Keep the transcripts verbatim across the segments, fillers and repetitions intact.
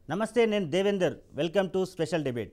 నమస్తే, నేను Devender. Welcome to special debate.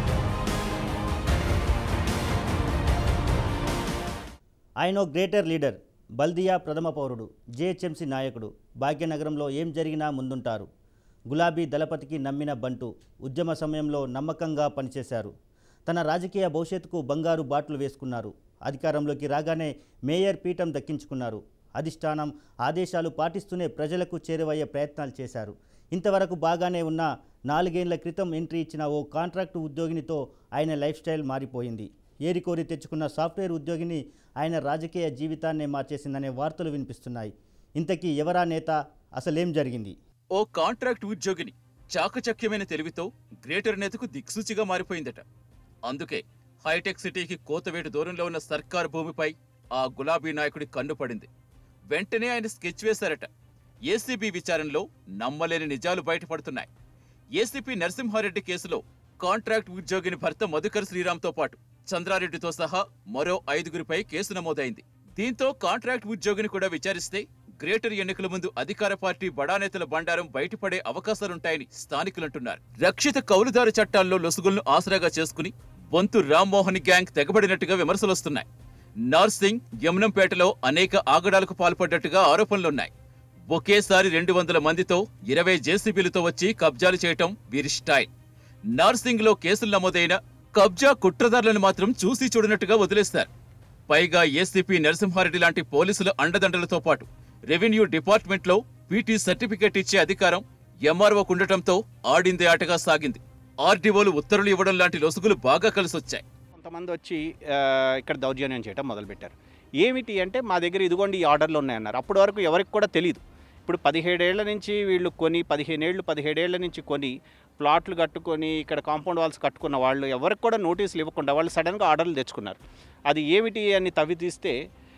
ఆయన గ్రేటర్ లీడర్, బల్దియా ప్రథమ పౌరుడు, జేహెచ్ఎంసీ నాయకుడు. భాగ్యనగరంలో ఏం జరిగినా ముందుంటారు. గులాబీ దళపతికి నమ్మిన బంటు. ఉద్యమ సమయంలో నమ్మకంగా పనిచేశారు. తన రాజకీయ భవిష్యత్తుకు బంగారు బాటలు వేసుకున్నారు. అధికారంలోకి రాగానే మేయర్ పీఠం దక్కించుకున్నారు. అధిష్టానం ఆదేశాలు పాటిస్తూనే ప్రజలకు చేరువయ్యే ప్రయత్నాలు చేశారు. ఇంతవరకు బాగానే ఉన్న నాలుగేళ్ల క్రితం ఎంట్రీ ఇచ్చిన ఓ కాంట్రాక్టు ఉద్యోగినితో ఆయన లైఫ్ స్టైల్ మారిపోయింది. ఏరికోరి తెచ్చుకున్న సాఫ్ట్వేర్ ఉద్యోగిని ఆయన రాజకీయ జీవితాన్నే మార్చేసిందనే వార్తలు వినిపిస్తున్నాయి. ఇంతకీ ఎవరా నేత? అసలేం జరిగింది? ఓ కాంట్రాక్ట్ ఉద్యోగిని చాకచక్యమైన తెలివితో గ్రేటర్ నేతకు దిక్సూచిగా మారిపోయిందట. అందుకే హైటెక్ సిటీకి కోతవేటు దూరంలో ఉన్న సర్కారు భూమిపై ఆ గులాబీ నాయకుడి కన్ను పడింది. వెంటనే ఆయన స్కెచ్ వేశారట. ఏసీబీ విచారణలో నమ్మలేని నిజాలు బయటపడుతున్నాయి. ఏసీపీ నరసింహారెడ్డి కేసులో కాంట్రాక్ట్ ఉద్యోగిని భర్త మధుకర్ శ్రీరామ్తో పాటు చంద్రారెడ్డితో సహా మరో ఐదుగురిపై కేసు నమోదైంది. దీంతో కాంట్రాక్ట్ ఉద్యోగిని కూడా విచారిస్తే గ్రేటర్ ఎన్నికల ముందు అధికార పార్టీ బడానేతల బండారం బయటపడే అవకాశాలుంటాయని స్థానికులంటున్నారు. రక్షిత కౌలుదారు చట్టాల్లో లొసుగులను ఆసరాగా చేసుకుని బొంతు రామ్మోహన్ గ్యాంగ్ తెగబడినట్టుగా విమర్శలొస్తున్నాయి. నార్సింగ్, యమునంపేటలో అనేక ఆగడాలకు పాల్పడ్డట్టుగా ఆరోపణలున్నాయి. ఒకేసారి రెండు వందల మందితో ఇరవై జేసీబీలతో వచ్చి కబ్జాలు చేయటం వీరి స్టైల్. నార్సింగ్ లో కేసులు నమోదైన కబ్జా కుట్రదారులను మాత్రం చూసి చూడనట్టుగా వదిలేస్తారు. పైగా ఏసీపీ నరసింహారెడ్డి లాంటి పోలీసుల అండదండలతో పాటు రెవెన్యూ డిపార్ట్మెంట్లో పీటీ సర్టిఫికేట్ ఇచ్చే అధికారం ఎంఆర్ఓకు ఉండటంతో ఆడిందే ఆటగా సాగింది. ఆర్డీఓలు ఉత్తర్వులు ఇవ్వడం లాంటి లొసుగులు బాగా కలిసొచ్చాయి. కొంతమంది వచ్చి ఇక్కడ దౌర్జన్యం చేయడం మొదలుపెట్టారు. ఏమిటి అంటే మా దగ్గర ఇదిగోండి ఈ ఆర్డర్లు ఉన్నాయన్నారు. అప్పటి వరకు ఎవరికి కూడా తెలియదు. ఇప్పుడు పదిహేడేళ్ల నుంచి వీళ్ళు కొని పదిహేనేళ్ళు పదిహేడేళ్ల నుంచి కొని ప్లాట్లు కట్టుకొని ఇక్కడ కాంపౌండ్ వాల్స్ కట్టుకున్న వాళ్ళు ఎవరికి కూడా నోటీసులు ఇవ్వకుండా వాళ్ళు సడన్గా ఆర్డర్లు తెచ్చుకున్నారు. అది ఏమిటి అని తవ్వి తీస్తే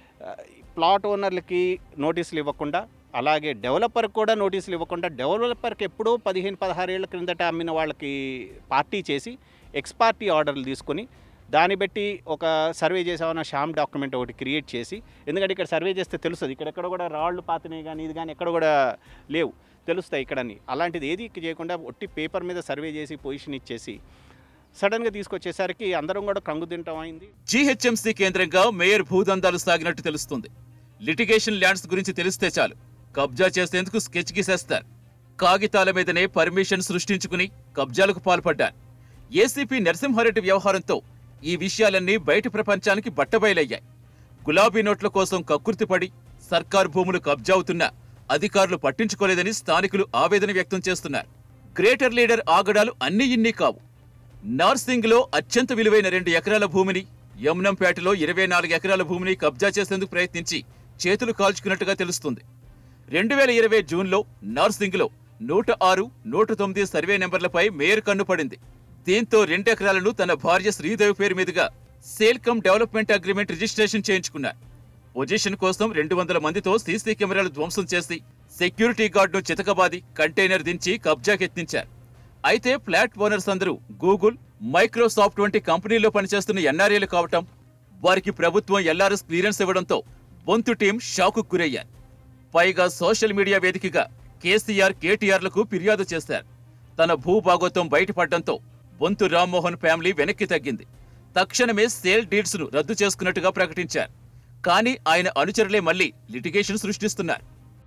ప్లాట్ ఓనర్లకి నోటీసులు ఇవ్వకుండా, అలాగే డెవలపర్కి కూడా నోటీసులు ఇవ్వకుండా, డెవలపర్కి ఎప్పుడో పదిహేను పదహారేళ్ల క్రిందట అమ్మిన వాళ్ళకి పార్టీ చేసి ఎక్స్ పార్టీ ఆర్డర్లు తీసుకొని దాన్ని బట్టి ఒక సర్వే చేసామన్న షామ్ డాక్యుమెంట్ ఒకటి క్రియేట్ చేసి, ఎందుకంటే ఇక్కడ సర్వే చేస్తే తెలుస్తుంది ఇక్కడెక్కడ కూడా రాళ్ళు పాతినాయి కానీ ఇది కానీ ఎక్కడ కూడా లేవు, తెలుస్తాయి ఇక్కడని. అలాంటిది ఏది చేయకుండా ఒట్టి పేపర్ మీద సర్వే చేసి పొజిషన్ ఇచ్చేసి సడన్గా తీసుకొచ్చేసరికి అందరం కూడా కంగు తింటాం అయింది. జీహెచ్ఎంసీ కేంద్రంగా మేయర్ భూదందాలు సాగినట్టు తెలుస్తుంది. లిటిగేషన్ ల్యాండ్స్ గురించి తెలిస్తే చాలు కబ్జా చేసేందుకు స్కెచ్ గీసేస్తారు. కాగితాల మీదనే పర్మిషన్ సృష్టించుకుని కబ్జాలకు పాల్పడ్డారు. ఏసీపీ నరసింహారెడ్డి వ్యవహారంతో ఈ విషయాలన్నీ బయటి ప్రపంచానికి బట్టబయలయ్యాయి. గులాబీ నోట్ల కోసం కక్కుర్తిపడి సర్కారు భూములు కబ్జా అవుతున్నా అధికారులు పట్టించుకోలేదని స్థానికులు ఆవేదన వ్యక్తం చేస్తున్నారు. గ్రేటర్ లీడర్ ఆగడాలు అన్నీ ఇన్ని కావు. నార్సింగ్ లో అత్యంత విలువైన రెండు ఎకరాల భూమిని, యమునంపేటలో ఇరవై నాలుగు ఎకరాల భూమిని కబ్జా చేసేందుకు ప్రయత్నించి చేతులు కాల్చుకున్నట్టుగా తెలుస్తుంది. రెండు వేల ఇరవై జూన్లో నార్సింగ్ లో నూట ఆరు నూట తొమ్మిది సర్వే నెంబర్లపై మేయర్ కన్ను పడింది. దీంతో రెండెకరాలను తన భార్య శ్రీదేవి పేరు మీదుగా sale cum development agreement registration చేయించుకున్నారు. పొజిషన్ కోసం రెండు వందల మందితో సీసీ కెమెరాలు ధ్వంసం చేసి సెక్యూరిటీ గార్డును చితకబాది కంటైనర్ దించి కబ్జాకెత్తించారు. అయితే ఫ్లాట్ ఓనర్స్ అందరూ గూగుల్, మైక్రోసాఫ్ట్ వంటి కంపెనీల్లో పనిచేస్తున్న ఎన్ఆర్ఏలు కావటం, వారికి ప్రభుత్వం ఎల్ఆర్ఎస్ క్లియరెన్స్ ఇవ్వడంతో బొంతు టీం షాకు గురయ్యారు. పైగా సోషల్ మీడియా వేదికగా కేసీఆర్, కేటీఆర్లకు ఫిర్యాదు చేశారు. తన భూభాగోత్వం బయటపడడంతో బొంతు రామ్మోహన్ ఫ్యామిలీ వెనక్కి తగ్గింది. తక్షణమే సేల్ డీడ్స్ ను రద్దు చేసుకున్నట్టుగా ప్రకటించారు. కానీ ఆయన అనుచరులే మళ్లీ లిటిగేషన్ సృష్టిస్తున్నారు.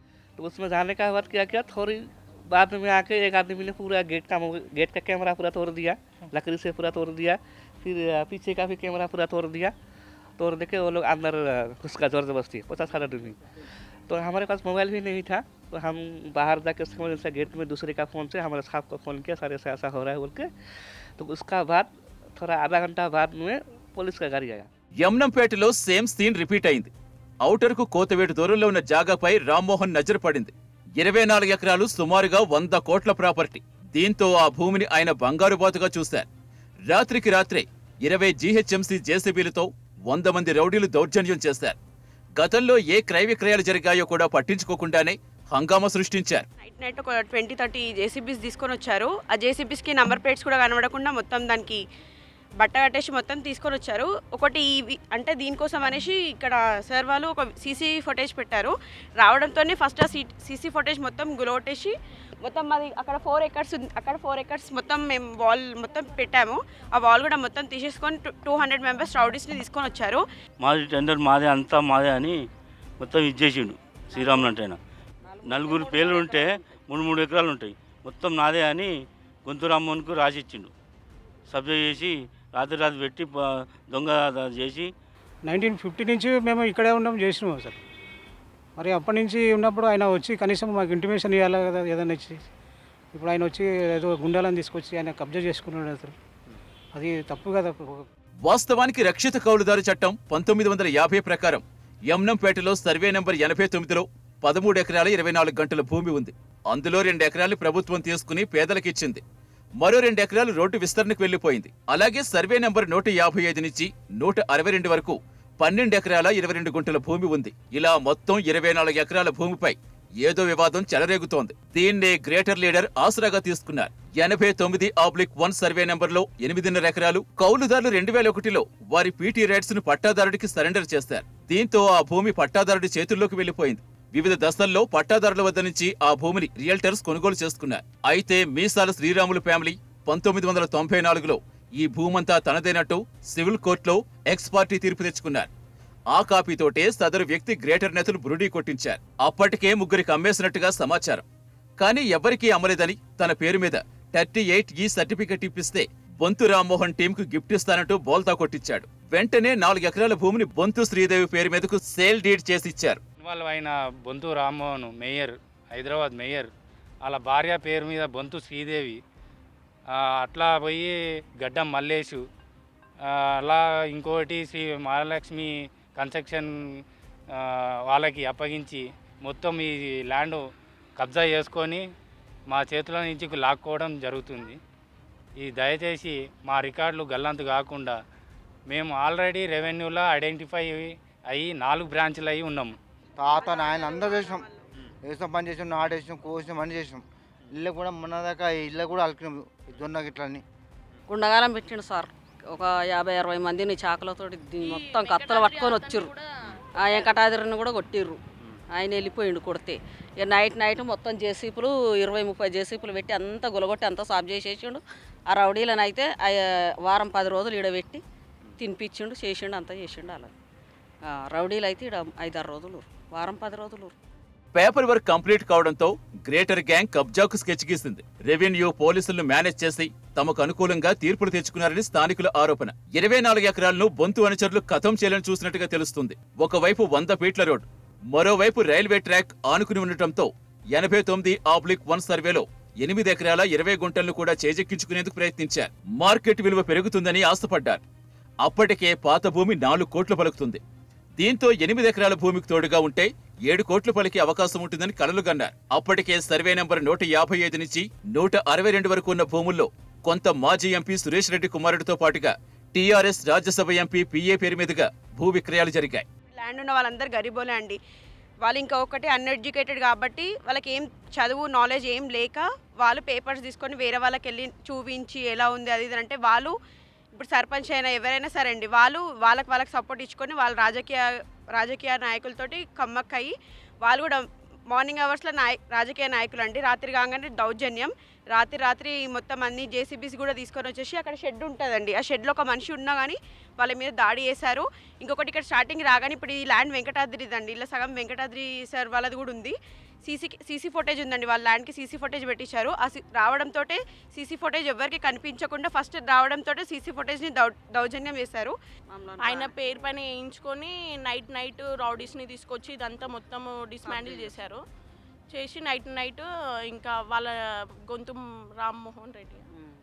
बाद में आके एक आदमी ने पूरा गेट का गेट का कैमरा पूरा तोड़ दिया, लकड़ी से पूरा तोड़ दिया, फिर पीछे का भी कैमरा पूरा तोड़ दिया. तोड़ने के वो लोग अंदर घुसका ज़बरदस्ती पचास साल आदमी. तो हमारे पास मोबाइल भी नहीं था, तो हम बाहर जाके उसके से गेट में दूसरे का फ़ोन से हमारे साहब को फ़ोन किया, सारे से ऐसा हो रहा है बोल के. तो उसका बाद थोड़ा आधा घंटा बाद में पुलिस का गाड़ी आया. యమునంపేటలో సేమ్ సీన్ రిపీట్ అయింది. ఔటర్కు కోతవేటు దూరంలో ఉన్న జాగాపై రామ్మోహన్ నజరు పడింది. ఇరవై నాలుగు ఎకరాలు సుమారుగా వంద కోట్ల ప్రాపర్టీ. దీంతో ఆ భూమిని ఆయన బంగారు బాతుగా చూశారు. రాత్రికి రాత్రే ఇరవై జీహెచ్ఎంసీ జేసీబీలతో వంద మంది రౌడీలు దౌర్జన్యం చేశారు. గతంలో ఏ క్రయ విక్రయాలు జరిగాయో కూడా పట్టించుకోకుండానే హంగామా సృష్టించారు. నైట్ నైట్ ఒక ట్వంటీ థర్టీ జేసీబీస్ తీసుకొని వచ్చారు. ఆ జేసీబీస్కి నంబర్ ప్లేట్స్ కూడా కనబడకుండా మొత్తం దానికి బట్ట కట్టేసి మొత్తం తీసుకొని వచ్చారు. ఒకటి అంటే దీనికోసం అనేసి ఇక్కడ సార్ వాళ్ళు ఒక సీసీ ఫుటేజ్ పెట్టారు. రావడంతోనే ఫస్ట్ ఆ సీ సీసీ ఫుటేజ్ మొత్తం గులగొట్టేసి మొత్తం మాది అక్కడ ఫోర్ ఎకర్స్ అక్కడ ఫోర్ ఎకర్స్ మొత్తం మేము వాల్ మొత్తం పెట్టాము. ఆ వాల్ కూడా మొత్తం తీసేసుకొని టూ హండ్రెడ్ మెంబర్స్ రౌడీస్ని తీసుకొని వచ్చారు. మాది టెండర్ మాదే అంతా మాదే అని మొత్తం ఇచ్చేసిండు శ్రీరాములు అంటే. నలుగురు పేర్లు ఉంటే మూడు మూడు ఎకరాలు ఉంటాయి, మొత్తం నాదే అని గొంతు రామ్మోహన్కు రాసిచ్చిండు. సబ్జెక్ట్ చేసి రాత్రి రాత్రి పెట్టి దొంగ చేసి నైన్టీన్ ఫిఫ్టీ నుంచి మేము ఇక్కడే ఉన్నాం చేసినాము సార్. మరి అప్పటి నుంచి ఉన్నప్పుడు ఆయన వచ్చి కనీసం మాకు ఇంటిమేషన్ ఇవ్వాలి కదా ఏదైనా ఇచ్చి. ఇప్పుడు ఆయన వచ్చి ఏదో గుండాలను తీసుకొచ్చి ఆయన కబ్జా చేసుకున్నాడు అసలు. అది తప్పు కదా. వాస్తవానికి రక్షిత కౌలుదారు చట్టం పంతొమ్మిది వందల యాభై ప్రకారం యమ్నంపేటలో సర్వే నెంబర్ ఎనభై తొమ్మిదిలో పదమూడు ఎకరాల ఇరవై నాలుగు గంటల భూమి ఉంది. అందులో రెండు ఎకరాలు ప్రభుత్వం తీసుకుని పేదలకిచ్చింది, మరో రెండు ఎకరాలు రోడ్డు విస్తరణకు వెళ్లిపోయింది. అలాగే సర్వే నెంబర్ నూట యాభై ఐదు నుంచి నూట అరవై రెండు వరకు పన్నెండు ఎకరాల ఇరవై రెండు గుంటల భూమి ఉంది. ఇలా మొత్తం ఇరవై నాలుగు ఎకరాల భూమిపై ఏదో వివాదం చెలరేగుతోంది. దీన్నే గ్రేటర్ లీడర్ ఆసరాగా తీసుకున్నారు. ఎనభై తొమ్మిది ఆబ్లిక్ వన్ సర్వే నెంబర్లో ఎనిమిదిన్నర ఎకరాలు కౌలుదారులు రెండు వేల ఒకటిలో వారి పీటీ రైట్స్ ను పట్టాదారుడికి సరెండర్ చేశారు. దీంతో ఆ భూమి పట్టాదారుడి చేతుల్లోకి వెళ్లిపోయింది. వివిధ దశల్లో పట్టాదారుల వద్ద నుంచి ఆ భూమిని రియల్టర్స్ కొనుగోలు చేసుకున్నారు. అయితే మీసాల శ్రీరాములు ఫ్యామిలీ పంతొమ్మిది వందల తొంభై నాలుగులో ఈ భూమంతా తనదేనట్టు సివిల్ కోర్టులో ఎక్స్ పార్టీ తీర్పు తెచ్చుకున్నారు. ఆ కాపీతోటే సదరు వ్యక్తి గ్రేటర్ నేతలు బురుడీ కొట్టించారు. అప్పటికే ముగ్గురికి అమ్మేసినట్టుగా సమాచారం. కానీ ఎవరికీ అమ్మలేదని తన పేరు మీద థర్టీ ఎయిట్ ఈ సర్టిఫికెట్ ఇప్పిస్తే బొంతు రామ్మోహన్ టీంకు గిఫ్ట్ ఇస్తానంటూ బోల్తా కొట్టించాడు. వెంటనే నాలుగు ఎకరాల భూమిని బొంతు శ్రీదేవి పేరు మీదకు సేల్ డీడ్ చేసి ఇచ్చారు. వాళ్ళు ఆయన బొంతు రామ్మోహన్ మేయర్, హైదరాబాద్ మేయర్, వాళ్ళ భార్య పేరు మీద బొంతు శ్రీదేవి, అట్లా పోయి గడ్డం మల్లేషు, అలా ఇంకోటి శ్రీ మహాలక్ష్మి కన్స్ట్రక్షన్ వాళ్ళకి అప్పగించి మొత్తం ఈ ల్యాండ్ కబ్జా చేసుకొని మా చేతుల నుంచి లాక్కోవడం జరుగుతుంది. ఈ దయచేసి మా రికార్డులు గల్లంతు కాకుండా మేము ఆల్రెడీ రెవెన్యూలో ఐడెంటిఫై అయ్యి నాలుగు బ్రాంచ్లు అయ్యి ఉన్నాము. తాత నాయన అందరూ చేసినాం, వేసాం పని చేసాం, నాటేసినాం, కోసినాం, అన్నీ చేసినాం. ఇల్లు కూడా మొన్న దాకా ఇల్లు కూడా అలికినాం జొన్న గిట్లని. గుండగాలం పెట్టిండు సార్. ఒక యాభై అరవై మందిని చాకలతో మొత్తం కత్తలు పట్టుకొని వచ్చిర్రు. ఆ వెంకటాద్రిని కూడా కొట్టిర్రు. ఆయన వెళ్ళిపోయిండు కొడితే. ఇక నైట్ నైట్ మొత్తం జేసీపులు ఇరవై ముప్పై జేసీపులు పెట్టి అంతా గులగొట్టి అంతా సాఫ్ చేసేసిండు. ఆ రౌడీలను అయితే వారం పది రోజులు ఈడబెట్టి తినిపించిండు, చేసిండు, అంతా చేసిండు. అలా రౌడీలు అయితే ఈడ ఐదారు రోజులు, వారం పది రోజులు. పేపర్ వర్క్ కంప్లీట్ కావడంతో గ్రేటర్ గ్యాంగ్ కబ్జాకు స్కెచ్ గీసింది. రెవెన్యూ పోలీసులను మేనేజ్ చేసి తమకు అనుకూలంగా తీర్పులు తెచ్చుకున్నారని స్థానికుల ఆరోపణ. ఇరవై నాలుగు ఎకరాలను బొంతు అనుచరులు కథం చేయాలని చూసినట్టుగా తెలుస్తుంది. ఒకవైపు వంద ఫీట్ల రోడ్, మరోవైపు రైల్వే ట్రాక్ ఆనుకుని ఉండటంతో ఎనభై తొమ్మిది ఆబ్లిక్ వన్ సర్వేలో ఎనిమిది ఎకరాల ఇరవై గుంటలను కూడా చేజెక్కించుకునేందుకు ప్రయత్నించారు. మార్కెట్ విలువ పెరుగుతుందని ఆశపడ్డారు. అప్పటికే పాత భూమి నాలుగు కోట్లు పలుకుతుంది. దీంతో ఎనిమిది ఎకరాల భూమికి తోడుగా ఉంటే ఏడు కోట్లు పలికే అవకాశం ఉంటుందని కలలుగన్నారు. అప్పటికే సర్వే నెంబర్ నూట యాభై ఐదు నుంచి నూట అరవై రెండు వరకు ఉన్న భూముల్లో కొంత మాజీ ఎంపీ సురేష్ రెడ్డి కుమారుడితో పాటుగా టీఆర్ఎస్ రాజ్యసభ ఎంపీ పిఏ పేరు మీదుగా భూ విక్రయాలు జరిగాయి. ల్యాండ్ ఉన్న వాళ్ళందరూ గరీబోలే అండి. వాళ్ళు ఇంకా ఒకటి అన్ఎడ్యుకేటెడ్ కాబట్టి వాళ్ళకి ఏం చదువు నాలెడ్జ్ ఏం లేక వాళ్ళు పేపర్స్ తీసుకొని వేరే వాళ్ళకి వెళ్ళి చూపించి ఎలా ఉంది అది ఇది అంటే వాళ్ళు ఇప్పుడు సర్పంచ్ అయినా ఎవరైనా సరే అండి వాళ్ళు వాళ్ళకి వాళ్ళకి సపోర్ట్ ఇచ్చుకొని వాళ్ళు రాజకీయ రాజకీయ నాయకులతోటి కమ్మక్కయ్యి వాళ్ళు కూడా మార్నింగ్ అవర్స్లో నాయ రాజకీయ నాయకులు అండి. రాత్రి కాగానే దౌర్జన్యం, రాత్రి రాత్రి మొత్తం అన్ని జేసీబీస్ కూడా తీసుకొని వచ్చేసి అక్కడ షెడ్ ఉంటుందండి. ఆ షెడ్లో ఒక మనిషి ఉన్నా కానీ వాళ్ళ మీద దాడి చేశారు. ఇంకొకటి ఇక్కడ స్టార్టింగ్ రాగానే ఇప్పుడు ఈ ల్యాండ్ వెంకటాద్రిదండి, ఇలా సగం వెంకటాద్రి సార్ వాళ్ళది కూడా ఉంది. సీసీ సీసీ ఫుటేజ్ ఉందండి, వాళ్ళ ల్యాండ్కి సీసీ ఫుటేజ్ పెట్టించారు. ఆ రావడంతో సీసీ ఫుటేజ్ ఎవరికి కనిపించకుండా ఫస్ట్ రావడంతో సీసీ ఫుటేజ్ని దౌ దౌర్జన్యం చేశారు. ఆయన పేరు పైన వేయించుకొని నైట్ నైట్ రౌడీస్ని తీసుకొచ్చి ఇదంతా మొత్తం డిస్మాండిల్ చేశారు. చేసి నైట్ నైట్ ఇంకా వాళ్ళ గొంతు రామ్మోహన్ రెడ్డి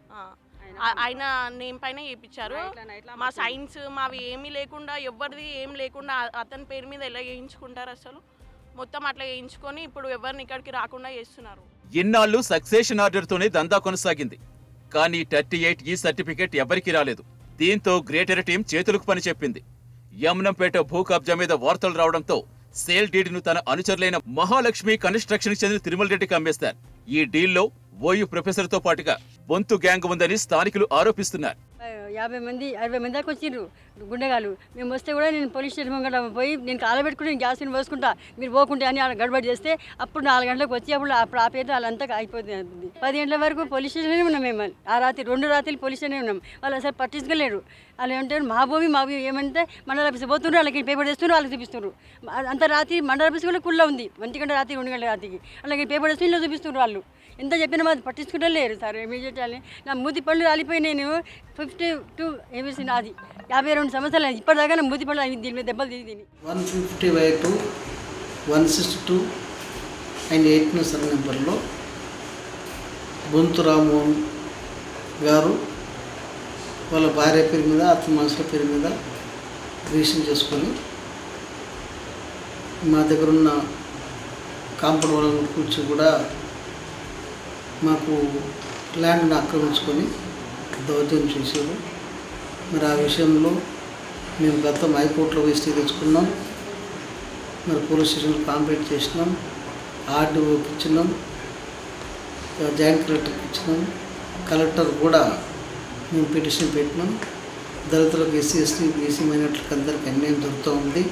ఆయన నేమ్ పైన వేయించారు. మా సైన్స్ మావి ఏమీ లేకుండా ఎవరిది ఏం లేకుండా అతని పేరు మీద ఎలా వేయించుకుంటారు అసలు? మొత్తం అట్లా వేయించుకొని ఇప్పుడు ఎవరిని ఇక్కడికి రాకుండా చేస్తున్నారు. ఇన్నాళ్ళు సక్సెషన్ ఆర్డర్తోనే దందా కొనసాగింది. కానీ థర్టీ ఎయిట్ ఈ సర్టిఫికేట్ ఎవరికీ రాలేదు. దీంతో గ్రేటర్ టీం చేతులకు పని చెప్పింది. యమునంపేట భూ కబ్జా మీద వార్తలు రావడంతో సేల్ డీడ్ ను తన అనుచరులైన మహాలక్ష్మి కన్స్ట్రక్షన్ చెందిన తిరుమల రెడ్డికి అమ్మేస్తారు. ఈ డీల్లో ఓయూ ప్రొఫెసర్ తో పాటుగా బొంతు గ్యాంగ్ ఉందని స్థానికులు ఆరోపిస్తున్నారు. యాభై మంది అరవై మంది దాకా వచ్చిండ్రు గుండెగాళ్ళు. మేము వస్తే కూడా నేను పోలీస్ స్టేషన్ ముంగట పోయి నేను కాలబెట్టుకుని నేను గ్యాస్ని పోసుకుంటా మీరు పోకుంటే అని అలా గడబడి చేస్తే అప్పుడు నాలుగు గంటలకు వచ్చి అప్పుడు అప్పుడు ఆపేట వాళ్ళంతా అయిపోతుంది. పది గంటల వరకు పోలీస్ స్టేషన్లో ఉన్నాం మేము. ఆ రాత్రి రెండు రాత్రులు పోలీస్ స్టేషన్లో ఉన్నాం. వాళ్ళు అసలు పట్టించుకోలేరు. వాళ్ళు ఏమంటారు మా భూమి మా భూమి ఏమంటే మండల ఆఫీస్ పోతున్నారు, వాళ్ళకి పేపర్ చేస్తున్నారు, వాళ్ళకి చూపిస్తున్నారు. అంత రాత్రి మండల ఆఫీస్ కూడా కుళ్ళ ఉంది. ఒంటి గంట రాత్రి రెండు గంటల రాత్రికి వాళ్ళకి పేపర్ చేస్తూ ఇలా చూపిస్తున్నారు. వాళ్ళు ఎంత చెప్పినా మాది పట్టించుకుంటే లేరు సార్. ఇమీడియట్ నా మూతి పళ్ళు రాలిపోయి నేను ఫిఫ్టీ టూ ఏబీసీ నాది యాభై రెండు సంవత్సరాలు ఇప్పటిదాకా నా మూతి పళ్ళు దీని మీద దెబ్బలు తిరిగి తిని one fifty by two one sixty two and eight sir నెంబర్లో బొంతు రామ్మోహన్ గారు వాళ్ళ భార్య పేరు మీద అతని మనుషుల పేరు మీద రిజిస్ట్రేషన్ చేసుకొని మా దగ్గర ఉన్న కాంపౌండ్ వాళ్ళ కూర్చొని కూడా మాకు ల్యాండ్ని ఆక్రమించుకొని దౌర్జన్యం చేశారు. మరి ఆ విషయంలో మేము గతం హైకోర్టులో పోయి స్టే తెచ్చుకున్నాం. మరి పోలీస్ స్టేషన్లో కాంప్లైంట్ చేసినాం, ఆర్డీఓకి ఇచ్చినాం, జాయింట్ కలెక్టర్కి ఇచ్చినాం, కలెక్టర్ కూడా మేము పిటిషన్ పెట్టినాం. దళితులకు ఎస్సీ ఎస్టీ బీసీ మైనార్టీలకు అందరికీ అన్యాయం జరుగుతూ ఉంది.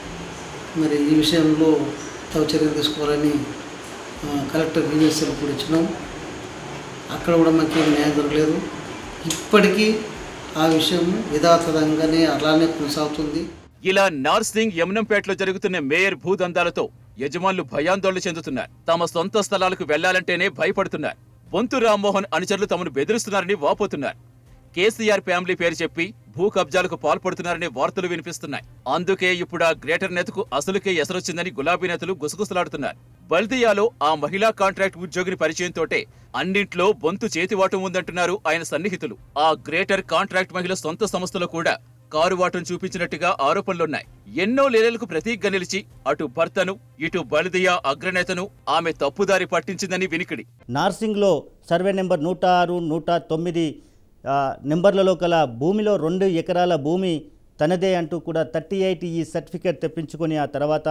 మరి ఈ విషయంలో తగు చర్యలు తీసుకోవాలని కలెక్టర్ యూనివర్సిటీ కూడా ఇచ్చినాం. అక్కడ కూడా మాకు ఏం న్యాయం దొరకలేదు. ఇప్పటికీ ఆ విషయం యథాతథంగానే అలానే కొనసాగుతుంది. ఇలా నార్సింగ్ యమునంపేటలో జరుగుతున్న మేయర్ భూదందాలతో యజమానులు భయాందోళన చెందుతున్నారు. తమ సొంత స్థలాలకు వెళ్లాలంటేనే భయపడుతున్నారు. బొంతు రామ్మోహన్ అనుచరులు తమను బెదిరిస్తున్నారని వాపోతున్నారు. కేసీఆర్ ఫ్యామిలీ పేరు చెప్పి భూ కబ్జాలకు పాల్పడుతున్నారనే వార్తలు వినిపిస్తున్నాయి. అందుకే ఇప్పుడు ఆ గ్రేటర్ నేతకు అసలుకే ఎసరొచ్చిందని గులాబీ నేతలు గుసగుసలాడుతున్నారు. బల్దియాలో ఆ మహిళా కాంట్రాక్ట్ ఉద్యోగిని పరిచయంతోటే అన్నింట్లో బొంతు చేతివాటం ఉందంటున్నారు ఆయన సన్నిహితులు. ఆ గ్రేటర్ కాంట్రాక్ట్ మహిళ సొంత సంస్థలో కూడా కారువాటం చూపించినట్టుగా ఆరోపణలున్నాయి. ఎన్నో లీలలకు ప్రతీకగా నిలిచి అటు భర్తను ఇటు బల్దియా అగ్రనేతను ఆమె తప్పుదారి పట్టించిందని వినికిడి. నార్సింగ్లో సర్వే నెంబర్ నూట ఆరు నూట తొమ్మిది నెంబర్లలో గల భూమిలో రెండు ఎకరాల భూమి తనదే అంటూ కూడా థర్టీ ఎయిట్ ఈ సర్టిఫికేట్ తెప్పించుకొని ఆ తర్వాత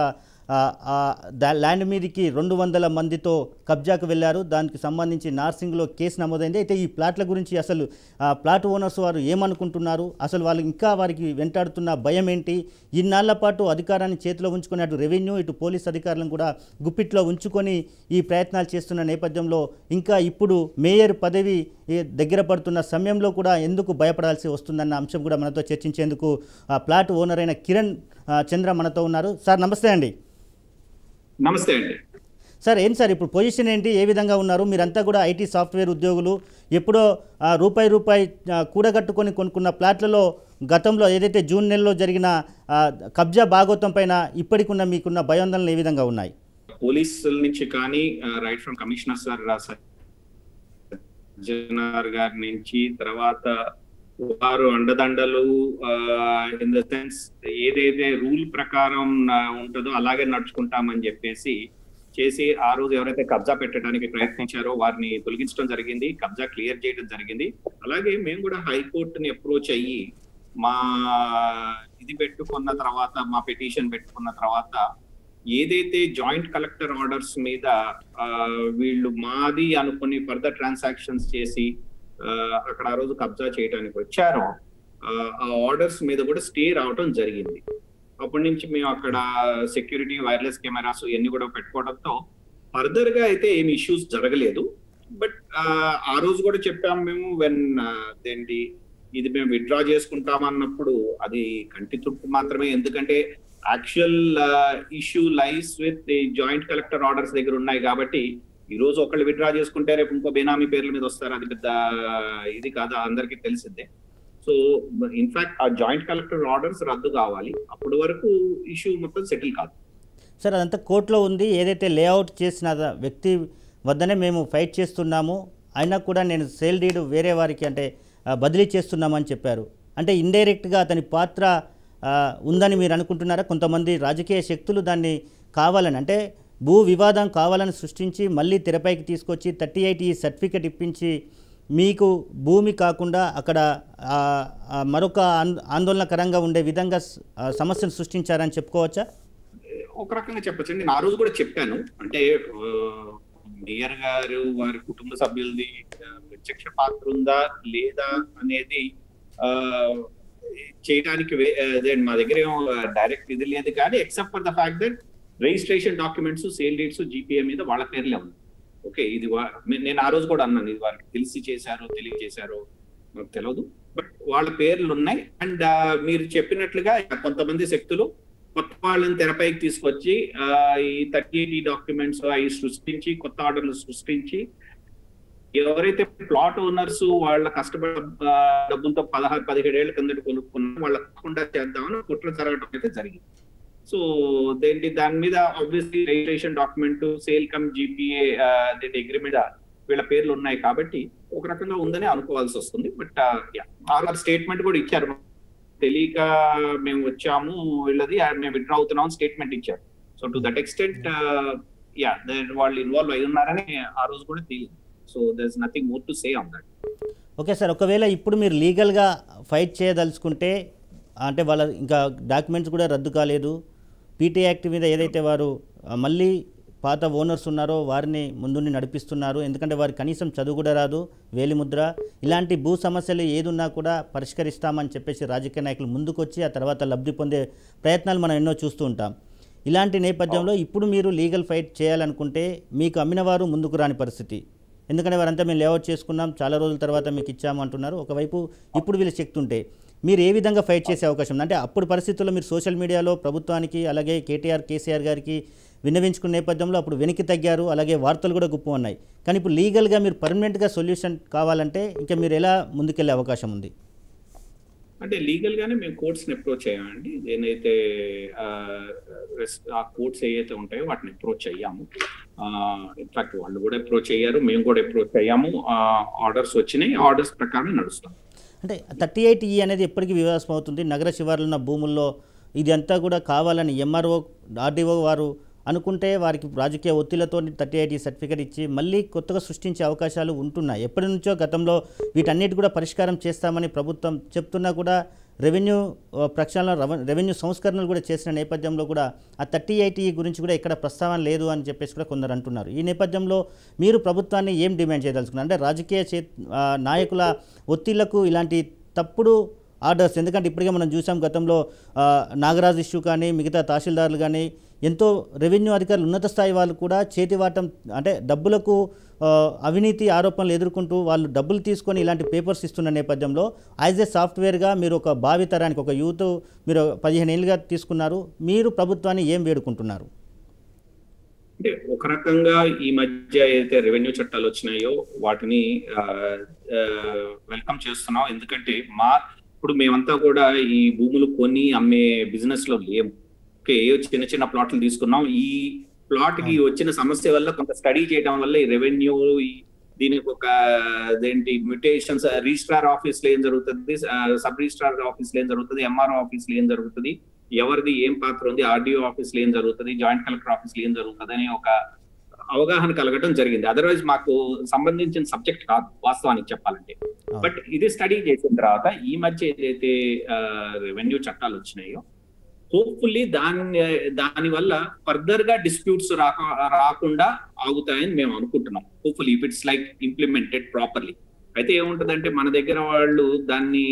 ల్యాండ్ మీదకి రెండు వందల మందితో కబ్జాకు వెళ్ళారు. దానికి సంబంధించి నార్సింగ్లో కేసు నమోదైంది. అయితే ఈ ప్లాట్ల గురించి అసలు ప్లాట్ ఓనర్స్ వారు ఏమనుకుంటున్నారు, అసలు వాళ్ళు ఇంకా వారికి వెంటాడుతున్న భయం ఏంటి, ఇన్నాళ్ల పాటు అధికారాన్ని చేతిలో ఉంచుకొని అటు రెవెన్యూ ఇటు పోలీస్ అధికారులను కూడా గుప్పిట్లో ఉంచుకొని ఈ ప్రయత్నాలు చేస్తున్న నేపథ్యంలో ఇంకా ఇప్పుడు మేయర్ పదవి దగ్గర పడుతున్న సమయంలో కూడా ఎందుకు భయపడాల్సి వస్తుందన్న అంశం కూడా మనతో చర్చించేందుకు ప్లాట్ ఓనర్ అయిన కిరణ్ చంద్ర మనతో ఉన్నారు. సార్ నమస్తే అండి. నమస్తే అండి. సార్ ఏంటి సార్ ఇప్పుడు పొజిషన్ ఏంటి, ఏ విధంగా ఉన్నారు? మీరంతా కూడా ఐటీ సాఫ్ట్వేర్ ఉద్యోగులు, ఎప్పుడో రూపాయి రూపాయి కూడగట్టుకొని కొనుక్కున్న ప్లాట్లలో గతంలో ఏదైతే జూన్ నెలలో జరిగిన కబ్జా భాగోత్వం పైన ఇప్పటికున్న మీకున్న భయాందోళనలు ఏ విధంగా ఉన్నాయి? పోలీసుల నుంచి కానీ రైట్ ఫ్రమ్ కమిషనర్ సార్ జనర్ గారి నుంచి తర్వాత వారు అండదండలు ఇన్ ద సెన్స్ ఏదైతే రూల్ ప్రకారం ఉంటుందో అలాగే నడుచుకుంటామని చెప్పేసి చేసి ఆ రోజు ఎవరైతే కబ్జా పెట్టడానికి ప్రయత్నించారో వారిని తొలగించడం జరిగింది, కబ్జా క్లియర్ చేయడం జరిగింది. అలాగే మేము కూడా హైకోర్టుని అప్రోచ్ అయ్యి మా ఇది పెట్టుకున్న తర్వాత మా పిటిషన్ పెట్టుకున్న తర్వాత ఏదైతే జాయింట్ కలెక్టర్ ఆర్డర్స్ మీద వీళ్ళు మాది అనుకుని ఫర్దర్ ట్రాన్సాక్షన్స్ చేసి అక్కడ ఆ రోజు కబ్జా చేయడానికి వచ్చారో ఆ ఆర్డర్స్ మీద కూడా స్టే రావడం జరిగింది. అప్పటి నుంచి మేము అక్కడ సెక్యూరిటీ వైర్లెస్ కెమెరాస్ ఇవన్నీ కూడా పెట్టుకోవడంతో ఫర్దర్ గా అయితే ఏమి ఇష్యూస్ జరగలేదు. బట్ ఆ రోజు కూడా చెప్పాము మేము వెన్ ఏంటి ఇది మేము విత్డ్రా చేసుకుంటామన్నప్పుడు అది కంటి తుప్పు మాత్రమే. ఎందుకంటే actual issue lies with the joint collector orders దగ్గర ఉన్నాయి కాబట్టి ఈ రోజు ఒకళ్ళు విత్డ్రా చేసుకుంటే రేపు ఇంకో బేనామీ పేర్ల మీద వస్తారు, అది పెద్ద ఇది కాదు, అందరికీ తెలిసిందే. సో ఇన్ఫాక్ట్ ఆ జాయింట్ కలెక్టర్ ఆర్డర్స్ రద్దు కావాలి, అప్పటి వరకు ఇష్యూ మొత్తం సెటిల్ కాదు. సార్ అదంతా కోర్టులో ఉంది. ఏదైతే లేఅవుట్ చేసిన వ్యక్తి వద్దనే మేము ఫైట్ చేస్తున్నాము, అయినా కూడా నేను సేల్ డీడ్ వేరే వారికి అంటే బదిలీ చేస్తున్నామని చెప్పారు. అంటే ఇండైరెక్ట్గా అతని పాత్ర ఉందని మీరు అనుకుంటున్నారా? కొంతమంది రాజకీయ శక్తులు దాన్ని కావాలని అంటే భూ వివాదం కావాలని సృష్టించి మళ్ళీ తెరపైకి తీసుకొచ్చి థర్టీ ఎయిట్ ఈ సర్టిఫికెట్ ఇప్పించి మీకు భూమి కాకుండా అక్కడ మరొక ఆందోళనకరంగా ఉండే విధంగా సమస్యను సృష్టించారని చెప్పుకోవచ్చా? ఒక రకంగా చెప్పచ్చండి. నేను ఆ రోజు కూడా చెప్పాను, అంటే మేయర్ గారు వారి కుటుంబ సభ్యులది ప్రత్యక్ష పాత్ర ఉందా లేదా అనేది చేయడానికి అదే మా దగ్గర ఏమో డైరెక్ట్ ఇది లేదు, కానీ except for the fact that registration documents, sale deeds, GPA మీద వాళ్ళ పేర్లే ఉంది. ఓకే, ఇది నేను ఆ రోజు కూడా అన్నాను, ఇది వారికి తెలిసి చేశారో తెలియజేశారో నాకు తెలియదు, బట్ వాళ్ళ పేర్లు ఉన్నాయి. అండ్ మీరు చెప్పినట్లుగా కొంతమంది శక్తులు కొత్త వాళ్ళని తెరపైకి తీసుకొచ్చి ఈ థర్టీ ఎయిటీ డాక్యుమెంట్స్ అవి సృష్టించి, కొత్త ఆర్డర్లు సృష్టించి, ఎవరైతే ప్లాట్ ఓనర్స్ వాళ్ళ కష్టపడ డబ్బులతో పదహారు పదిహేడు ఏళ్ల కిందట కొనుక్కున్న వాళ్ళ తప్పకుండా చేద్దామని కుట్ర జరగడం అయితే జరిగింది. సో దేంటి దాని మీద obviously registration document, sale cum GPA agreement వీళ్ళ పేర్లు ఉన్నాయి కాబట్టి ఒక రకంగా ఉందని అనుకోవాల్సి వస్తుంది. బట్ ఆర్ స్టేట్మెంట్ కూడా ఇచ్చారు, తెలియక మేము వచ్చాము వీళ్ళది మేము విత్డ్రా అవుతున్నాం స్టేట్మెంట్ ఇచ్చారు. So to that extent yeah వాళ్ళు ఇన్వాల్వ్ అయి ఉన్నారని ఆ రోజు కూడా తెలియదు. So there is nothing more to say on that. Okay sir, ఒకవేళ ఇప్పుడు మీరు లీగల్గా ఫైట్ చేయదలుచుకుంటే, అంటే వాళ్ళ ఇంకా డాక్యుమెంట్స్ కూడా రద్దు కాలేదు, పీటీ యాక్ట్ మీద ఏదైతే వారు మళ్ళీ పాత ఓనర్స్ ఉన్నారో వారిని ముందుండి నడిపిస్తున్నారు, ఎందుకంటే వారి కనీసం చదువు కూడా రాదు, వేలిముద్ర, ఇలాంటి భూ సమస్యలు ఏదున్నా కూడా పరిష్కరిస్తామని చెప్పేసి రాజకీయ నాయకులు ముందుకొచ్చి ఆ తర్వాత లబ్ధి పొందే ప్రయత్నాలు మనం ఎన్నో చూస్తూ ఉంటాం. ఇలాంటి నేపథ్యంలో ఇప్పుడు మీరు లీగల్ ఫైట్ చేయాలనుకుంటే మీకు అమ్మిన వారు ముందుకు రాని పరిస్థితి, ఎందుకంటే వారంతా మేము లేఅవుట్ చేసుకున్నాం, చాలా రోజుల తర్వాత మీకు ఇచ్చాము అంటున్నారు. ఒకవైపు ఇప్పుడు వీళ్ళు శక్తి ఉంటే మీరు ఏ విధంగా ఫైట్ చేసే అవకాశం ఉంది? అంటే అప్పుడు పరిస్థితుల్లో మీరు సోషల్ మీడియాలో ప్రభుత్వానికి అలాగే కేటీఆర్ కేసీఆర్ గారికి విన్నవించుకున్న నేపథ్యంలో అప్పుడు వెనక్కి తగ్గారు, అలాగే వార్తలు కూడా గుప్ప ఉన్నాయి. కానీ ఇప్పుడు లీగల్గా మీరు పర్మనెంట్గా సొల్యూషన్ కావాలంటే ఇంకా మీరు ఎలా ముందుకెళ్ళే అవకాశం ఉంది? అంటే లీగల్ గానే మేము కోర్ట్స్ని అప్రోచ్ అయ్యామండి. ఏదైతే ఆ కోర్ట్స్ ఏవైతే ఉంటాయో వాటిని అప్రోచ్ అయ్యాము. ఇన్ఫాక్ట్ వాళ్ళు కూడా అప్రోచ్ అయ్యారు, మేము కూడా అప్రోచ్ అయ్యాము. ఆర్డర్స్ వచ్చినాయి, ఆర్డర్స్ ప్రకారం నడుస్తాం. అంటే థర్టీ ఎయిట్ ఈ అనేది ఎప్పటికీ వివాదం అవుతుంది. నగర శివార్లు ఉన్న భూముల్లో ఇది అంతా కూడా కావాలని ఎంఆర్ఓ ఆర్డీఓ వారు అనుకుంటే వారికి రాజకీయ ఒత్తిళ్లతో థర్టీ ఎయిట్ ఈ సర్టిఫికేట్ ఇచ్చి మళ్ళీ కొత్తగా సృష్టించే అవకాశాలు ఉంటున్నాయి. ఎప్పటి నుంచో గతంలో వీటన్నిటి కూడా పరిష్కారం చేస్తామని ప్రభుత్వం చెప్తున్నా కూడా రెవెన్యూ ప్రక్షాళన రెవెన్యూ సంస్కరణలు కూడా చేసిన నేపథ్యంలో కూడా ఆ థర్టీ ఎయిట్ ఈ గురించి కూడా ఇక్కడ ప్రస్తావన లేదు అని చెప్పేసి కూడా కొందరు అంటున్నారు. ఈ నేపథ్యంలో మీరు ప్రభుత్వాన్ని ఏం డిమాండ్ చేయదలుచుకున్నారు? అంటే రాజకీయ చే నాయకుల ఒత్తిళ్లకు ఇలాంటి తప్పుడు ఆర్డర్స్, ఎందుకంటే ఇప్పటికే మనం చూసాం గతంలో నాగరాజ్ ఇష్యూ కానీ మిగతా తహసీల్దారులు కానీ ఎంతో రెవెన్యూ అధికారులు ఉన్నత స్థాయి వాళ్ళు కూడా చేతివాటం అంటే డబ్బులకు అవినీతి ఆరోపణలు ఎదుర్కొంటూ వాళ్ళు డబ్బులు తీసుకొని ఇలాంటి పేపర్స్ ఇస్తున్న నేపథ్యంలో యాజ్ ఏ సాఫ్ట్వేర్గా మీరు ఒక భావితరానికి ఒక యూత్ మీరు పదిహేను ఏళ్ళుగా తీసుకున్నారు, మీరు ప్రభుత్వాన్ని ఏం వేడుకుంటున్నారు? అంటే ఒక రకంగా ఈ మధ్య ఏదైతే రెవెన్యూ చట్టాలు వచ్చినాయో వాటిని వెల్కమ్ చేస్తున్నాం. ఎందుకంటే మా ఇప్పుడు మేమంతా కూడా ఈ భూములు కొని అమ్మే బిజినెస్ లో లేము. ఓకే, చిన్న చిన్న ప్లాట్లు తీసుకున్నాం. ఈ ప్లాట్ కి వచ్చిన సమస్య వల్ల కొంత స్టడీ చేయడం వల్ల ఈ రెవెన్యూ దీనికి ఒక అదేంటి మ్యూటేషన్స్, రిజిస్ట్రార్ ఆఫీస్ లో ఏం జరుగుతుంది, సబ్ రిజిస్ట్రార్ ఆఫీస్ లో ఏం జరుగుతుంది, ఎంఆర్ఓ ఆఫీస్ లో ఏం జరుగుతుంది, ఎవరిది ఏం పాత్ర ఉంది, ఆర్డీఓ ఆఫీస్ లో ఏం జరుగుతుంది, జాయింట్ కలెక్టర్ ఆఫీస్ లో ఏం జరుగుతుంది అని ఒక అవగాహన కలగడం జరిగింది. అదర్వైజ్ మాకు సంబంధించిన సబ్జెక్ట్ కాదు వాస్తవానికి చెప్పాలంటే. బట్ ఇది స్టడీ చేసిన తర్వాత ఈ మధ్య ఏదైతే రెవెన్యూ చట్టాలు వచ్చినాయో హోప్ఫుల్లీ దాని దాని వల్ల ఫర్దర్ గా డిస్ప్యూట్స్ రాక రాకుండా ఆగుతాయని మేము అనుకుంటున్నాం. Hopefully if it's like implemented properly. అయితే ఏముంటదంటే మన దగ్గర వాళ్ళు దాన్ని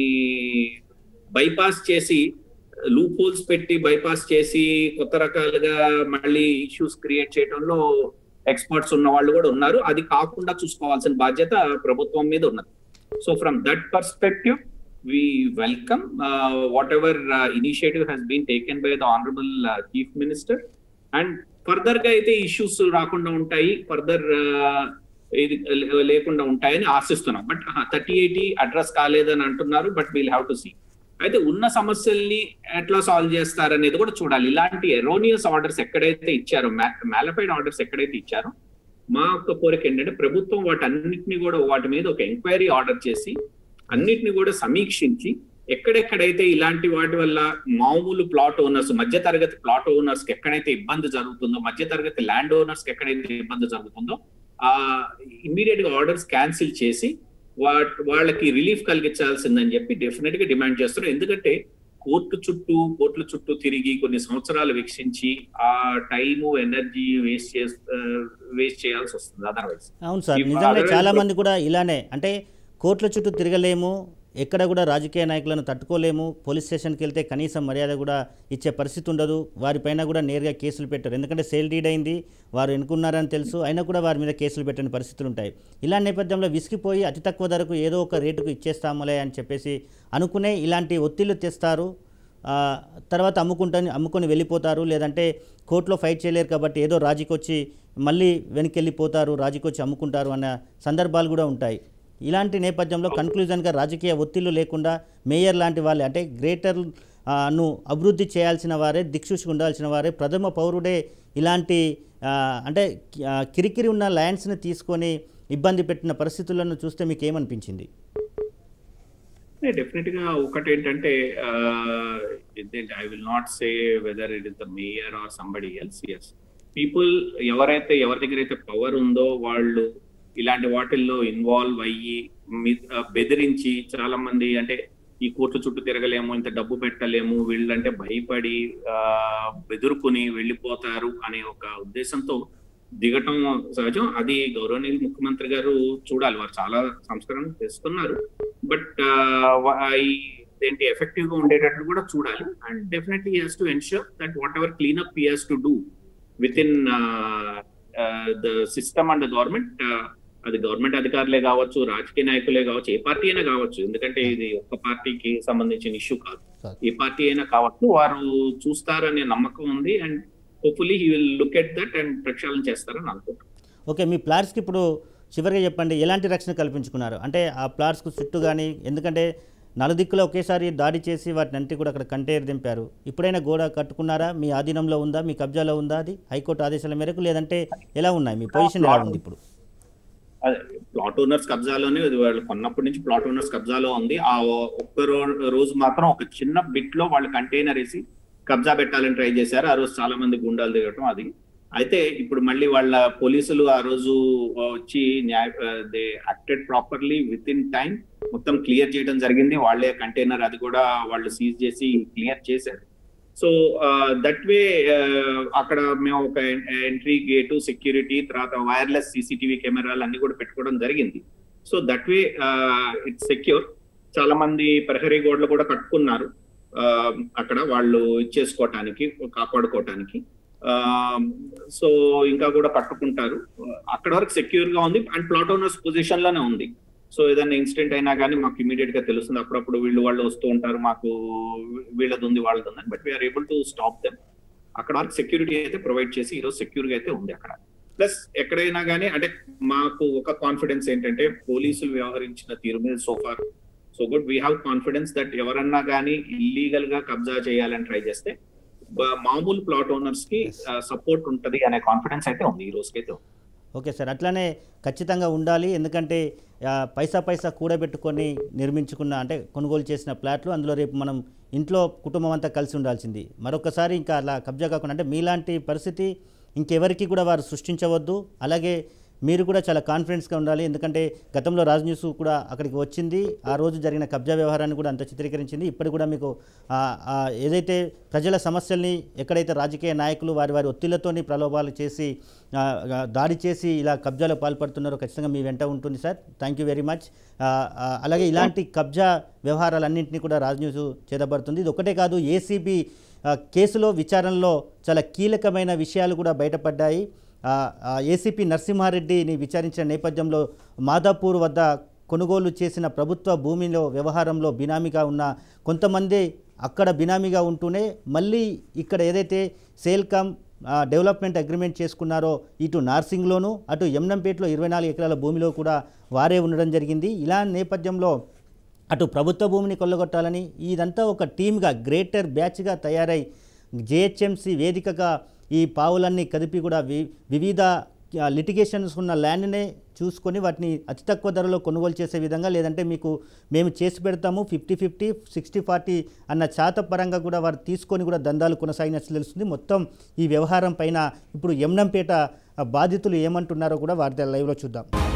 బైపాస్ చేసి లూప్ హోల్స్ పెట్టి బైపాస్ చేసి కొత్త రకాలుగా మళ్ళీ ఇష్యూస్ క్రియేట్ చేయడంలో ఎక్స్పర్ట్స్ ఉన్న వాళ్ళు కూడా ఉన్నారు. అది కాకుండా చూసుకోవాల్సిన బాధ్యత ప్రభుత్వం మీద ఉన్నది. So from that perspective we welcome uh, whatever uh, initiative has been taken by the honorable uh, chief minister, and further ga aithe issues raakunda untayi, further ఇది లేకుండా ఉంటాయని ఆశిస్తున్నాం. బట్ థర్టీ ఎయిటీ అడ్రస్ కాలేదని అంటున్నారు, but we'll have to see. అయితే ఉన్న సమస్యల్ని ఎట్లా సాల్వ్ చేస్తారనేది కూడా చూడాలి. ఇలాంటి ఎరోనియస్ ఆర్డర్స్ ఎక్కడైతే ఇచ్చారో, మ్యాలిఫైడ్ ఆర్డర్స్ ఎక్కడైతే ఇచ్చారో, మా యొక్క కోరిక ఏంటంటే ప్రభుత్వం వాటన్నిటిని కూడా వాటి మీద ఒక ఎంక్వైరీ ఆర్డర్ చేసి అన్నిటిని కూడా సమీక్షించి ఎక్కడెక్కడైతే ఇలాంటి వాటి వల్ల మామూలు ప్లాట్ ఓనర్స్, మధ్య తరగతి ప్లాట్ ఓనర్స్ కి ఎక్కడైతే ఇబ్బంది జరుగుతుందో, మధ్య తరగతి ల్యాండ్ ఓనర్స్ కి ఎక్కడైతే ఇబ్బంది జరుగుతుందో ఆ ఇమ్మీడియట్ గా ఆర్డర్స్ క్యాన్సిల్ చేసి వాళ్ళకి రిలీఫ్ కలిగించాల్సిందని చెప్పి డెఫినెట్ గా డిమాండ్ చేస్తున్నారు. ఎందుకంటే కోర్టు చుట్టూ కోర్టుల చుట్టూ తిరిగి కొన్ని సంవత్సరాలు వీక్షించి ఆ టైము ఎనర్జీ వేస్ట్ చే వేస్ట్ చేయాల్సి వస్తుంది. అదర్వైజ్ అవును సార్, నిజంగా చాలా మంది కూడా ఇలానే, అంటే కోర్టుల చుట్టూ తిరగలేము, ఎక్కడ కూడా రాజకీయ నాయకులను తట్టుకోలేము, పోలీస్ స్టేషన్కి వెళ్తే కనీసం మర్యాద కూడా ఇచ్చే పరిస్థితి ఉండదు, వారిపైన కూడా నేరుగా కేసులు పెట్టారు. ఎందుకంటే సేల్ డీడ్ అయింది, వారు ఎన్నుకున్నారని తెలుసు, అయినా కూడా వారి మీద కేసులు పెట్టని పరిస్థితులు ఉంటాయి. ఇలాంటి నేపథ్యంలో విసిగిపోయి అతి తక్కువ ధరకు ఏదో ఒక రేటుకు ఇచ్చేస్తాములే అని చెప్పేసి అనుకునే ఇలాంటి ఒత్తిళ్లు తెస్తారు. తర్వాత అమ్ముకుంటాని అమ్ముకొని వెళ్ళిపోతారు, లేదంటే కోర్టులో ఫైట్ చేయలేరు కాబట్టి ఏదో రాజీకి వచ్చి మళ్ళీ వెనక్కి వెళ్ళిపోతారు, రాజీకి వచ్చి అమ్ముకుంటారు అన్న సందర్భాలు కూడా ఉంటాయి. ఇలాంటి నేపథ్యంలో కన్క్లూజన్గా రాజకీయ ఒత్తిళ్లు లేకుండా మేయర్ లాంటి వాళ్ళే, అంటే గ్రేటర్ ను అభివృద్ధి చేయాల్సిన వారే, దిక్సూచిగా ఉండాల్సిన వారే, ప్రథమ పౌరుడే ఇలాంటి అంటే కిరికిరి ఉన్న ల్యాండ్స్ని తీసుకొని ఇబ్బంది పెట్టిన పరిస్థితులను చూస్తే మీకు ఏమనిపించింది? డెఫినెట్గా ఒకటి ఏంటంటే I will not say whether it is the mayor or somebody else. Yes, people ఎవరైతే ఎవరి దగ్గర అయితే పవర్ ఉందో వాళ్ళు ఇలాంటి వాటిల్లో ఇన్వాల్వ్ అయ్యి బెదిరించి చాలా మంది అంటే ఈ కోర్టు చుట్టూ తిరగలేము, ఇంత డబ్బు పెట్టలేము, వీళ్ళంటే భయపడి ఆ బెదురుకుని వెళ్ళిపోతారు అనే ఒక ఉద్దేశంతో దిగటం సహజం. అది గౌరవనీయులు ముఖ్యమంత్రి గారు చూడాలి, వారు చాలా సంస్కరణ తెస్తున్నారు, బట్ ఏంటి ఎఫెక్టివ్ గా ఉండేటట్లు కూడా చూడాలి. And definitely he has to ensure that whatever cleanup he has to do within the system and the government. అది గవర్నమెంట్ అధికారులే కావచ్చు, రాజకీయ నాయకులే కావచ్చు, ఏ పార్టీ అయినా కావచ్చు, ఎందుకంటే ఇది ఒక్క పార్టీకి సంబంధించిన ఇష్యూ కాదు, ఏ పార్టీ అయినా కావచ్చు, వారు చూస్తారనే నమ్మకం ఉంది. And hopefully he will look at that and ప్రక్షాళన చేస్తారని అనుకుంటున్నాను. ఓకే, మీ ప్లాట్స్కి ఇప్పుడు చివరిగా చెప్పండి, ఎలాంటి రక్షణ కల్పించుకున్నారు? అంటే ఆ ప్లాట్స్కు చుట్టూ కానీ, ఎందుకంటే నలుదిక్కులో ఒకేసారి దాడి చేసి వాటిని అంటి కూడా అక్కడ కంటైనర్ దింపారు, ఇప్పుడైనా గోడ కట్టుకున్నారా? మీ ఆధీనంలో ఉందా, మీ కబ్జాలో ఉందా అది హైకోర్టు ఆదేశాల మేరకు, లేదంటే ఎలా ఉన్నాయి, మీ పొజిషన్ ఎలా ఉంది ఇప్పుడు? అదే ప్లాట్ ఓనర్స్ కబ్జాలోనే, వాళ్ళు కొన్నప్పటి నుంచి ప్లాట్ ఓనర్స్ కబ్జాలో ఉంది. ఆ ఒక్క రోజు మాత్రం ఒక చిన్న బిట్ లో వాళ్ళు కంటైనర్ వేసి కబ్జా పెట్టాలని ట్రై చేశారు. ఆ రోజు చాలా మంది గుండాలు దిగటం అది. అయితే ఇప్పుడు మళ్ళీ వాళ్ళ పోలీసులు ఆ రోజు వచ్చి న్యాయ they acted properly within time మొత్తం క్లియర్ చేయడం జరిగింది. వాళ్ళే కంటైనర్ అది కూడా వాళ్ళు సీజ్ చేసి క్లియర్ చేశారు. సో దట్ వే అక్కడ మేము ఒక ఎంట్రీ గేటు, సెక్యూరిటీ, తర్వాత వైర్లెస్ సీసీటీవీ కెమెరాలు అన్ని కూడా పెట్టుకోవడం జరిగింది. So that way it's secure. చాలా మంది ప్రహరీ గోడలు కూడా కట్టుకున్నారు అక్కడ వాళ్ళు ఇచ్చేసుకోవటానికి, కాపాడుకోవటానికి. సో ఇంకా కూడా కట్టుకుంటారు. అక్కడ వరకు సెక్యూర్ గా ఉంది అండ్ ప్లాట్ ఓనర్స్ పొజిషన్ లోనే ఉంది. సో ఏదైనా ఇన్సిడెంట్ అయినా కానీ మాకు ఇమీడియట్ గా తెలుస్తుంది. అప్పుడప్పుడు వీళ్ళు వాళ్ళు వస్తూ ఉంటారు, మాకు వీళ్ళది ఉంది వాళ్ళది ఉంది, but we're able to stop them. అక్కడ వరకు సెక్యూరిటీ అయితే ప్రొవైడ్ చేసి ఈరోజు సెక్యూర్ గా అయితే ఉంది అక్కడ. ప్లస్ ఎక్కడైనా కానీ అంటే మాకు ఒక కాన్ఫిడెన్స్ ఏంటంటే పోలీసులు వ్యవహరించిన తీరు మీద so far so good. We have confidence that ఎవరన్నా కానీ ఇల్లీగల్ గా కబ్జా చేయాలని ట్రై చేస్తే మామూలు ప్లాట్ ఓనర్స్ కి సపోర్ట్ ఉంటుంది అనే కాన్ఫిడెన్స్ అయితే ఉంది ఈ రోజుకైతే. ఓకే సార్, అట్లానే ఖచ్చితంగా ఉండాలి. ఎందుకంటే పైసా పైసా కూడబెట్టుకొని నిర్మించుకున్న అంటే కొనుగోలు చేసిన ప్లాట్లు, అందులో రేపు మనం ఇంట్లో కుటుంబం అంతా కలిసి ఉండాల్సింది. మరొకసారి ఇంకా అలా కబ్జా కాకుండా అంటే మీలాంటి పరిస్థితి ఇంకెవరికి కూడా వారు సృష్టించవద్దు. అలాగే మీరు కూడా చాలా కాన్ఫిడెన్స్గా ఉండాలి. ఎందుకంటే గతంలో రాజ్ న్యూస్ కూడా అక్కడికి వచ్చింది, ఆ రోజు జరిగిన కబ్జా వ్యవహారాన్ని కూడా అంత చిత్రీకరించింది. ఇప్పుడు కూడా మీకు ఏదైతే ప్రజల సమస్యల్ని ఎక్కడైతే రాజకీయ నాయకులు వారి వారి ఒత్తిళ్లతోని ప్రలోభాలు చేసి దాడి చేసి ఇలా కబ్జాలో పాల్పడుతున్నారో ఖచ్చితంగా మీ వెంట ఉంటుంది sir. Thank you very much. అలాగే ఇలాంటి కబ్జా వ్యవహారాలన్నింటినీ కూడా రాజ్ న్యూస్ చేతబడుతుంది. ఇది ఒకటే కాదు, ఏసీబీ కేసులో విచారణలో చాలా కీలకమైన విషయాలు కూడా బయటపడ్డాయి. ఏసీపీ నరసింహారెడ్డిని విచారించిన నేపథ్యంలో మాదాపూర్ వద్ద కొనుగోలు చేసిన ప్రభుత్వ భూమిలో వ్యవహారంలో బినామీగా ఉన్న కొంతమంది అక్కడ బినామీగా ఉంటూనే మళ్ళీ ఇక్కడ ఏదైతే సేల్కామ్ డెవలప్మెంట్ అగ్రిమెంట్ చేసుకున్నారో ఇటు నార్సింగ్లోను అటు యమ్నంపేటలో ఇరవై నాలుగు ఎకరాల భూమిలో కూడా వారే ఉండడం జరిగింది. ఇలా నేపథ్యంలో అటు ప్రభుత్వ భూమిని కొల్లగొట్టాలని ఇదంతా ఒక టీమ్గా గ్రేటర్ బ్యాచ్గా తయారై జేహెచ్ఎంసీ వేదికగా ఈ పావులన్నీ కదిపి కూడా వి వివిధ లిటిగేషన్స్ ఉన్న ల్యాండ్నే చూసుకొని వాటిని అతి తక్కువ ధరలో కొనుగోలు చేసే విధంగా, లేదంటే మీకు మేము చేసి పెడతాము ఫిఫ్టీ ఫిఫ్టీ సిక్స్టీ ఫార్టీ అన్న శాతపరంగా కూడా వారు తీసుకొని కూడా దందాలు కొనసాగినట్లు తెలుస్తుంది. మొత్తం ఈ వ్యవహారం పైన ఇప్పుడు యమ్నంపేట బాధితులు ఏమంటున్నారో కూడా వారి లైవ్లో చూద్దాం.